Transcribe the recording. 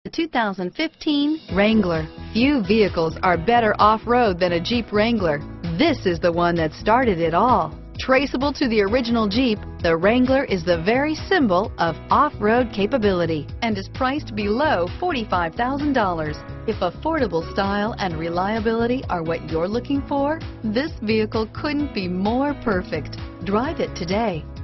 The 2015 Wrangler. Few vehicles are better off-road than a Jeep Wrangler. This is the one that started it all. Traceable to the original Jeep, the Wrangler is the very symbol of off-road capability and is priced below $45,000. If affordable style and reliability are what you're looking for, this vehicle couldn't be more perfect. Drive it today.